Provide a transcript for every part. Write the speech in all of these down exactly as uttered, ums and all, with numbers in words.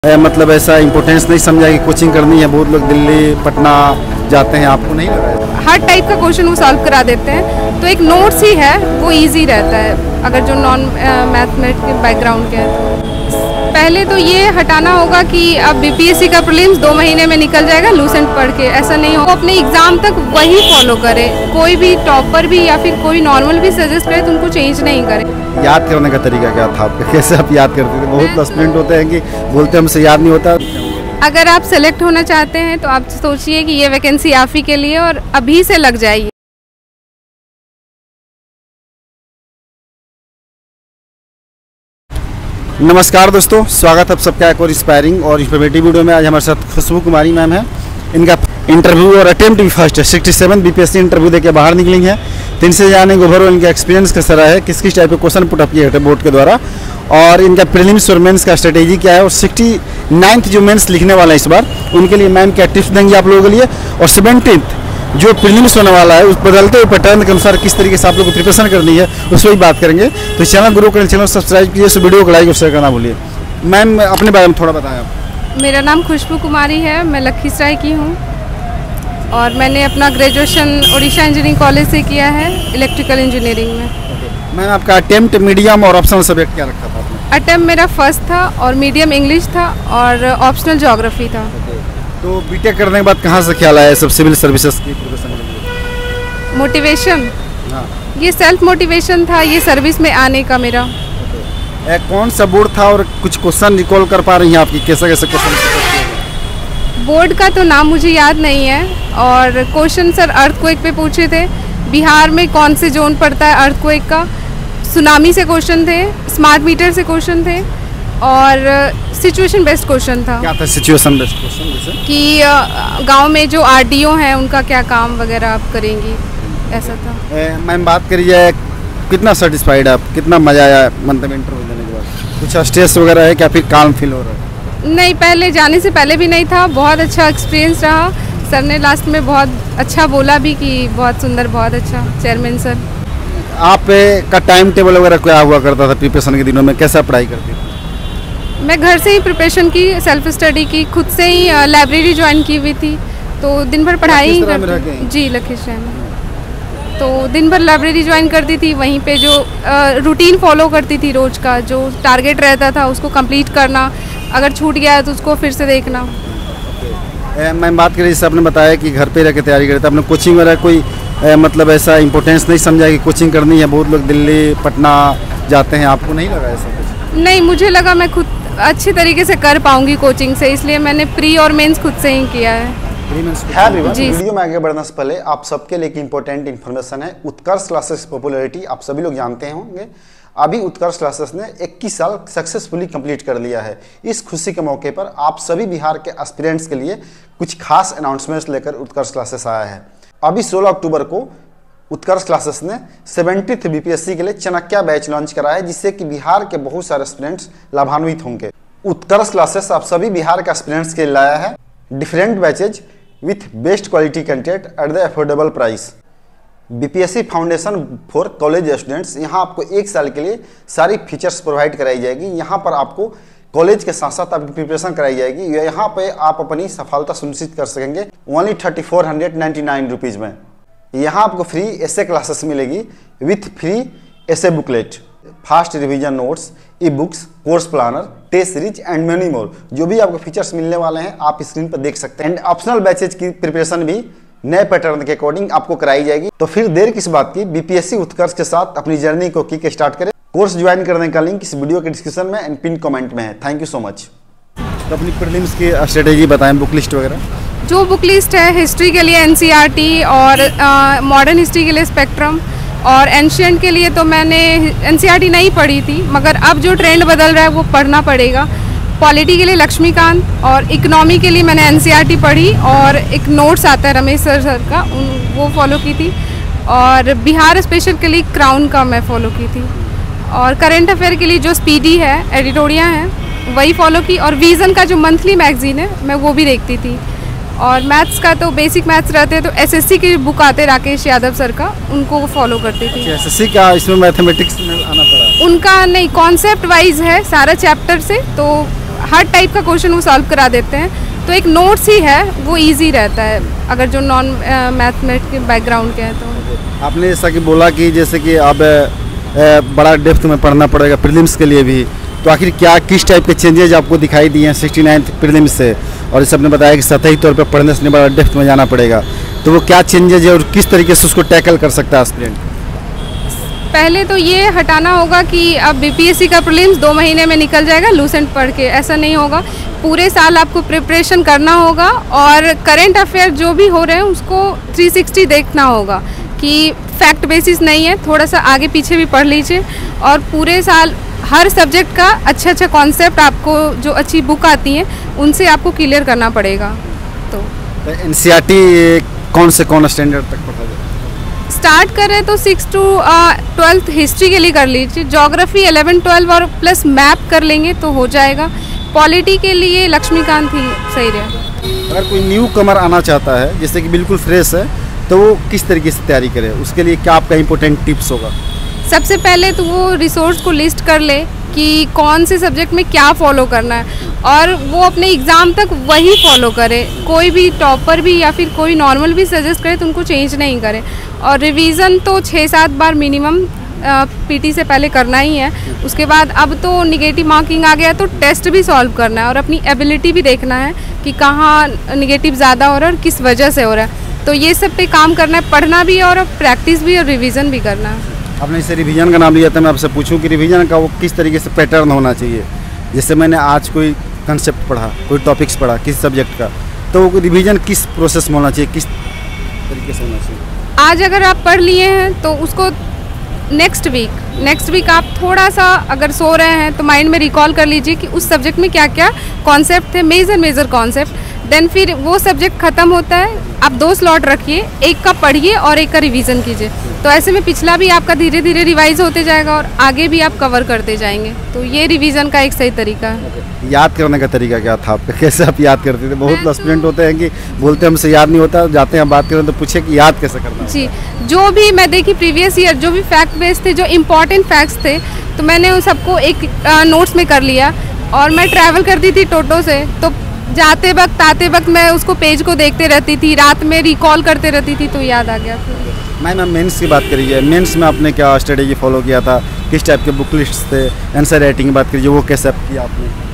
मतलब ऐसा इम्पोर्टेंस नहीं समझा कि कोचिंग करनी है। बहुत लोग दिल्ली पटना जाते हैं, आपको नहीं लगा? हर टाइप का क्वेश्चन वो सॉल्व करा देते हैं, तो एक नोट्स ही है वो इजी रहता है अगर जो नॉन मैथमेटिक्स के बैकग्राउंड के है तो। पहले तो ये हटाना होगा कि अब बीपीएससी का प्रीलिम्स दो महीने में निकल जाएगा लूसेंट पढ़ के, ऐसा नहीं हो। अपने एग्जाम तक वही फॉलो करे, कोई भी टॉपर भी या फिर कोई नॉर्मल भी सजेस्ट करे तो उनको चेंज नहीं करे। याद करने का तरीका क्या था आपका, कैसे आप याद करते थे? बहुत स्टूडेंट होते हैं कि बोलते हैं हमसे याद नहीं होता। अगर आप सेलेक्ट होना चाहते हैं तो आप सोचिए कि ये वैकेंसी आप ही के लिए और अभी से लग जाइए। नमस्कार दोस्तों, स्वागत है आप सबका एक और इंस्पायरिंग और इंफॉर्मेटिव वीडियो में। आज हमारे साथ खुशबू कुमारी मैम है। इनका इंटरव्यू और अटेम्प्ट भी फर्स्ट है, सिक्सटी सेवन बीपीएससी इंटरव्यू देके बाहर निकली हैं। तो इनसे जानेंगे ओवरऑल इनका एक्सपीरियंस कैसा रहा है, किस किस टाइप के क्वेश्चन पुट अप किए गए बोर्ड के द्वारा, और इनका प्रीलिम्स और मेंस का स्ट्रेटेजी क्या है, और सिक्सटी नाइन्थ जो मेंस लिखने वाला है इस बार उनके लिए मैम क्या टिप्स देंगे आप लोगों के लिए, और सेवेंटीन्थ जो प्रीलिम्स होने वाला है उस बदलते हुए पैटर्न के अनुसार किस तरीके से आप लोग को प्रिपरेशन करनी है उस पर बात करेंगे। तो चैनल ग्रो करें, चैनल सब्सक्राइब कीजिए, इस वीडियो को लाइक और शेयर करना भूलिए। मैम अपने बारे में थोड़ा बताएं आप। मेरा नाम खुशबू कुमारी है, मैं लखीसराय की हूँ और मैंने अपना ग्रेजुएशन उड़ीसा इंजीनियरिंग कॉलेज से किया है इलेक्ट्रिकल इंजीनियरिंग में। मैम आपका अटेम्प्ट, मीडियम और ऑप्शनल सब्जेक्ट क्या रखा था आपने? अटेम्प्ट मेरा फर्स्ट था और मीडियम इंग्लिश था और ऑप्शनल ज्योग्राफी था। तो बीटेक करने के बाद कहाँ से ख्याल आया सब सिविल सर्विसेज की प्रिपरेशन के लिए? मोटिवेशन, हाँ, ये सेल्फ मोटिवेशन था ये सर्विस में आने का मेरा। ए, कौन सा बोर्ड था और कुछ क्वेश्चन रिकॉल कर पा रही हैं आपकी, कैसे कैसे क्वेश्चन? बोर्ड का तो नाम मुझे याद नहीं है और क्वेश्चन सर अर्थक्वेक पे पूछे थे। बिहार में कौन से जोन पड़ता है अर्थक्वेक का, सुनामी से क्वेश्चन थे, स्मार्ट मीटर से क्वेश्चन थे और सिचुएशन बेस्ड क्वेश्चन था। क्या था सिचुएशन बेस्ड क्वेश्चन? जैसे कि गांव में जो आरडीओ हैं उनका क्या काम वगैरह आप करेंगी, ऐसा था। मैम बात करिए कितना सेटिस्फाइड आप, कितना मजा आया मतलब इंटरव्यू देने के बाद? कुछ स्ट्रेस वगैरह है क्या, फिर काम फील हो रहा है? नहीं, पहले जाने से पहले भी नहीं था, बहुत अच्छा एक्सपीरियंस रहा। सर ने लास्ट में बहुत अच्छा बोला भी कि बहुत सुंदर, बहुत अच्छा चेयरमैन सर। आप का टाइम टेबल वगैरह क्या हुआ करता था प्रिपरेशन के दिनों में, कैसा पढ़ाई करती थी? मैं घर से ही प्रिपरेशन की, सेल्फ स्टडी की, खुद से ही लाइब्रेरी ज्वाइन की हुई थी, तो दिन भर पढ़ाई ही करती। जी लखीसराय में, तो दिन भर लाइब्रेरी ज्वाइन करती थी, वहीं पे जो रूटीन फॉलो करती थी, रोज का जो टारगेट रहता था उसको कंप्लीट करना, अगर छूट गया है तो उसको फिर से देखना। मैं बात करी जैसे आपने बताया कि घर पे रह के तैयारी करते, आपने कोचिंग वगैरह कोई ए, मतलब ऐसा इम्पोर्टेंस नहीं समझा कि कोचिंग करनी है? बहुत लोग दिल्ली पटना जाते हैं, आपको नहीं लगा ऐसा कुछ? नहीं, मुझे लगा मैं खुद अच्छी तरीके से कर पाऊंगी कोचिंग से, इसलिए मैंने प्री और मेंस खुद से ही किया है। जी, वीडियो में आगे बढ़ने से पहले आप सबके लिए एक इंपॉर्टेंट इन्फॉर्मेशन है। उत्कर्ष क्लासेस पॉपुलैरिटी आप सभी लोग जानते होंगे। अभी उत्कर्ष क्लासेस ने इक्कीस साल सक्सेसफुली कंप्लीट कर लिया है। इस खुशी के मौके पर आप सभी बिहार के एस्पिरेंट्स के लिए कुछ खास अनाउंसमेंट्स लेकर उत्कर्ष क्लासेस आया है। अभी सोलह अक्टूबर को उत्कर्ष क्लासेस ने सेवेंटीथ बीपीएससी के लिए चनक्या बैच लॉन्च करा है, जिससे कि बिहार के बहुत सारे एस्पिरेंट्स लाभान्वित होंगे। उत्कर्ष क्लासेस आप सभी बिहार के एस्पिरेंट्स के लिए लाया है different batches with best quality content at the affordable price. BPSC foundation for college students, यहाँ आपको एक साल के लिए सारी फीचर्स प्रोवाइड कराई जाएगी। यहाँ पर आपको कॉलेज के साथ साथ आपकी प्रिपरेशन कराई जाएगी। यहाँ पे आप अपनी सफलता सुनिश्चित कर सकेंगे only thirty four hundred ninety nine rupees में। यहाँ आपको फ्री एसे क्लासेस मिलेगी with free essay booklet, fast revision notes, e books, course planner, test series and many more. जो भी आपको फीचर्स मिलने वाले हैं आप स्क्रीन पर देख सकते हैं। एंड ऑप्शनल बैचेज की प्रिपरेशन भी नए पैटर्न के अकॉर्डिंग आपको कराई जाएगी। तो फिर देर किस बात की, बीपीएससी उत्कर्ष के साथ अपनी जर्नी को किक स्टार्ट करें। कोर्स ज्वाइन करने का लिंक इस वीडियो के डिस्क्रिप्शन में एंड पिन कमेंट में है। Thank you so much. तो अपनी प्रीलिम्स की स्ट्रेटेजी बताएं, बुक लिस्ट वगैरह। जो बुक लिस्ट है, हिस्ट्री के लिए एनसीईआरटी और मॉडर्न हिस्ट्री के लिए स्पेक्ट्रम और एंशिएंट के लिए तो मैंने एनसीईआरटी नहीं पढ़ी थी, मगर अब जो ट्रेंड बदल रहा है वो पढ़ना पड़ेगा। पॉलिटी के लिए लक्ष्मीकांत और इकोनॉमी के लिए मैंने एनसीईआरटी पढ़ी और एक नोट्स आता है रमेश सर सर का, उन वो फॉलो की थी। और बिहार स्पेशल के लिए क्राउन का मैं फॉलो की थी। और करंट अफेयर के लिए जो स्पीडी है, एडिटोरिया है, वही फॉलो की। और विजन का जो मंथली मैगजीन है मैं वो भी देखती थी। और मैथ्स का तो बेसिक मैथ्स रहते हैं तो एसएससी की बुक आते राकेश यादव सर का, उनको फॉलो करती थी। एसएससी क्या इसमें मैथमेटिक्स में आना पड़ा? उनका नहीं, कॉन्सेप्ट वाइज है सारा चैप्टर से, तो हर टाइप का क्वेश्चन वो सॉल्व करा देते हैं। तो एक नोट्स ही है, वो इजी रहता है अगर जो नॉन मैथमेटिक्स के बैकग्राउंड के हैं तो। आपने जैसा कि बोला कि जैसे कि अब बड़ा डेप्थ में पढ़ना पड़ेगा प्रीलिम्स के लिए भी, तो आखिर क्या किस टाइप के चेंजेज आपको दिखाई दिए हैं सिक्सटी नाइन्थ प्रीलिम्स से, और इस आपने बताया कि सतही तौर पर पढ़ने से बड़ा डेप्थ में जाना पड़ेगा, तो वो क्या चेंजेज है और किस तरीके से उसको टैकल कर सकता है स्टूडेंट? पहले तो ये हटाना होगा कि अब बीपीएससी का प्रीलिम्स दो महीने में निकल जाएगा लूसेंट पढ़ के, ऐसा नहीं होगा। पूरे साल आपको प्रिपरेशन करना होगा और करंट अफेयर जो भी हो रहे हैं उसको थ्री सिक्सटी देखना होगा कि फैक्ट बेसिस नहीं है, थोड़ा सा आगे पीछे भी पढ़ लीजिए। और पूरे साल हर सब्जेक्ट का अच्छा अच्छा कॉन्सेप्ट आपको जो अच्छी बुक आती हैं उनसे आपको क्लियर करना पड़ेगा। तो एनसीईआरटी कौन से कौन स्टैंडर्ड तक पढ़ा जाए? स्टार्ट करें तो सिक्स टू ट्वेल्थ हिस्ट्री के लिए कर लीजिए, जोग्राफी इलेवन ट्वेल्व और प्लस मैप कर लेंगे तो हो जाएगा। पॉलिटी के लिए लक्ष्मीकांत ही सही रहे। अगर कोई न्यू कमर आना चाहता है जैसे कि बिल्कुल फ्रेश है, तो वो किस तरीके से तैयारी करे, उसके लिए क्या आपका इंपॉर्टेंट टिप्स होगा? सबसे पहले तो वो रिसोर्स को लिस्ट कर ले कि कौन से सब्जेक्ट में क्या फॉलो करना है और वो अपने एग्ज़ाम तक वही फॉलो करे। कोई भी टॉपर भी या फिर कोई नॉर्मल भी सजेस्ट करे तो उनको चेंज नहीं करे। और रिवीजन तो छः सात बार मिनिमम पीटी से पहले करना ही है। उसके बाद अब तो निगेटिव मार्किंग आ गया तो टेस्ट भी सॉल्व करना है और अपनी एबिलिटी भी देखना है कि कहाँ निगेटिव ज़्यादा हो रहा है और किस वजह से हो रहा है। तो ये सब पे काम करना है, पढ़ना भी और प्रैक्टिस भी और रिवीजन भी करना है। आपने इसे रिवीजन का नाम लिया था, मैं आपसे पूछूं कि रिवीजन का वो किस तरीके से पैटर्न होना चाहिए। जैसे मैंने आज कोई कंसेप्ट पढ़ा, कोई टॉपिक्स पढ़ा किसी सब्जेक्ट का, तो वो रिवीजन किस प्रोसेस में होना चाहिए, किस तरीके से होना चाहिए? आज अगर आप पढ़ लिए हैं तो उसको नेक्स्ट वीक नेक्स्ट वीक आप थोड़ा सा अगर सो रहे हैं तो माइंड में रिकॉल कर लीजिए कि उस सब्जेक्ट में क्या क्या कॉन्सेप्ट थे, मेजर मेजर कॉन्सेप्ट। देन फिर वो सब्जेक्ट ख़त्म होता है, आप दो स्लॉट रखिए, एक का पढ़िए और एक का रिवीजन कीजिए। तो ऐसे में पिछला भी आपका धीरे धीरे रिवाइज होते जाएगा और आगे भी आप कवर करते जाएंगे। तो ये रिवीजन का एक सही तरीका है। याद करने का तरीका क्या था आपका, कैसे आप याद करते थे? बहुत स्टूडेंट होते हैं कि बोलते हैं हमसे याद नहीं होता, जाते हैं बात करें तो पूछे कि याद कैसे करना। जी, जो भी मैं देखी प्रीवियस ईयर जो भी फैक्ट बेस्ड थे, जो इम्पॉर्टेंट फैक्ट्स थे, तो मैंने उन सबको एक नोट्स में कर लिया। और मैं ट्रैवल करती थी टोटो से, तो जाते वक्त आते वक्त मैं उसको पेज को देखते रहती थी, रात में रिकॉल करते रहती थी, तो याद आ गया। मैं मैम मेंस की बात करिए, मेंस में आपने क्या स्ट्रेटेजी फॉलो किया था, किस टाइप के बुक लिस्ट थे? आंसर राइटिंग की बात करिए, वो कैसे किया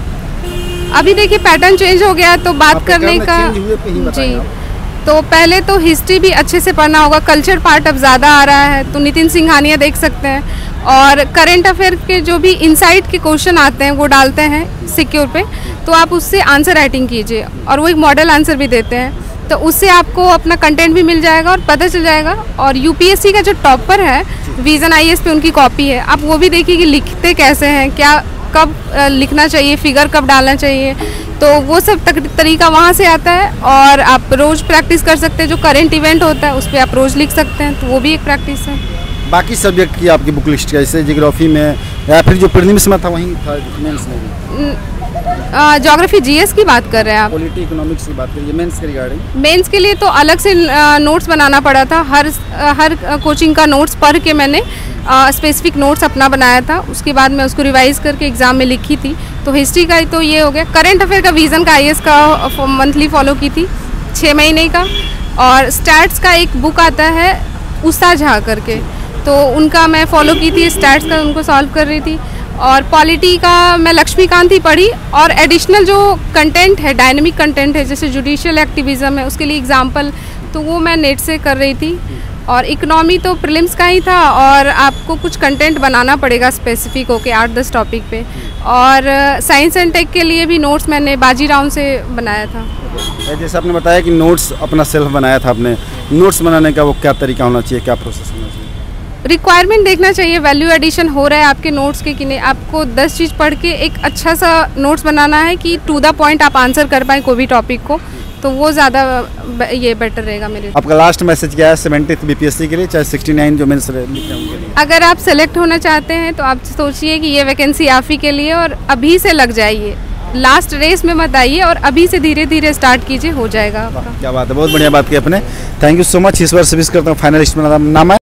आपने? अभी देखिए पैटर्न चेंज हो गया तो बात करने का जी, तो पहले तो हिस्ट्री भी अच्छे से पढ़ना होगा। कल्चर पार्ट अब ज़्यादा आ रहा है तो नितिन सिंघानिया देख सकते हैं, और करंट अफेयर के जो भी इनसाइट के क्वेश्चन आते हैं वो डालते हैं सिक्योर पे, तो आप उससे आंसर राइटिंग कीजिए और वो एक मॉडल आंसर भी देते हैं, तो उससे आपको अपना कंटेंट भी मिल जाएगा और पता चल जाएगा। और यूपीएससी का जो टॉपर है विजन आईएएस पे उनकी कॉपी है, आप वो भी देखिए कि लिखते कैसे हैं, क्या कब लिखना चाहिए, फिगर कब डालना चाहिए, तो वो सब तरीका वहाँ से आता है। और आप रोज़ प्रैक्टिस कर सकते हैं, जो करंट इवेंट होता है उस पर आप रोज़ लिख सकते हैं, तो वो भी एक प्रैक्टिस है। बाकी सब्जेक्ट की आपकी बुक लिस्ट जैसे ज्योग्राफी में या फिर जो प्रीलिम्स में था वहीं था, मेंस में भी? ज्योग्राफी जीएस की बात कर रहे हैं आप? पॉलिटी इकोनॉमिक्स की बात करिए, मेंस के रिगार्डिंग। मेंस के लिए तो अलग से नोट्स बनाना पड़ा था, हर हर कोचिंग का नोट्स पढ़ के मैंने स्पेसिफिक नोट्स अपना बनाया था, उसके बाद मैं उसको रिवाइज करके एग्जाम में लिखी थी। तो हिस्ट्री का तो ये हो गया। करंट अफेयर का विजन का आईएएस का मंथली फॉलो की थी छः महीने का, और स्टैट्स का एक बुक आता है उषा झा करके, तो उनका मैं फॉलो की थी, स्टैट्स का उनको सॉल्व कर रही थी। और पॉलिटी का मैं लक्ष्मीकांत ही पढ़ी, और एडिशनल जो कंटेंट है, डायनेमिक कंटेंट है, जैसे जुडिशियल एक्टिविज़म है, उसके लिए एग्जांपल तो वो मैं नेट से कर रही थी। और इकोनॉमी तो प्रीलिम्स का ही था, और आपको कुछ कंटेंट बनाना पड़ेगा स्पेसिफिक होके आठ दस टॉपिक पे। और साइंस एंड टेक के लिए भी नोट्स मैंने बाजीराव से बनाया था। जैसे आपने बताया कि नोट्स अपना सेल्फ बनाया था आपने, नोट्स बनाने का वो क्या तरीका होना चाहिए, क्या प्रोसेस होना चाहिए? रिक्वायरमेंट देखना चाहिए, वैल्यू एडिशन हो रहा है आपके नोट्स के कि नहीं। आपको दस चीज़ पढ़ के एक अच्छा सा नोट्स बनाना है कि टू द पॉइंट आप आंसर कर पाएँ कोई भी टॉपिक को, तो वो ज़्यादा ये बेटर रहेगा मेरे। आपका लास्ट मैसेज क्या है सेवेंटीथ बीपीएससी के लिए, चाहे सिक्सटी नाइन जो मेंस लिखे हैं उनके लिए? अगर आप सेलेक्ट होना चाहते हैं तो आप सोचिए कि ये वैकेंसी आप ही के लिए, और अभी से लग जाइए, लास्ट रेस में मत आइए, और अभी से धीरे धीरे स्टार्ट कीजिए, हो जाएगा आपका। क्या बात है, बहुत बढ़िया बात की आपने। Thank you so much. इस बार सर्विस करता हूँ फाइनलिस्ट में नाम है।